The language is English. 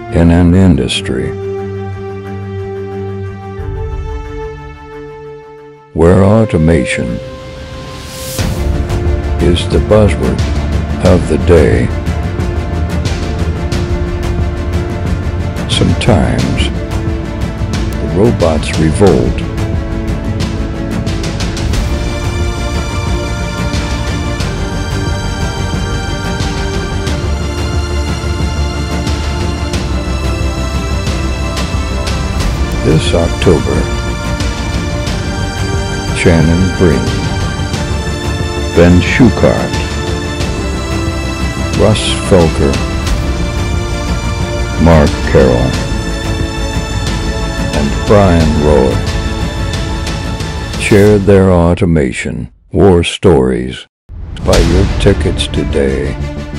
in an industry where automation is the buzzword of the day. Sometimes the robots revolt. This October, Shannon Breen, Ben Schuchart, Russ Felker, Mark Carroll, and Brian Roy shared their automation war stories. Buy your tickets today.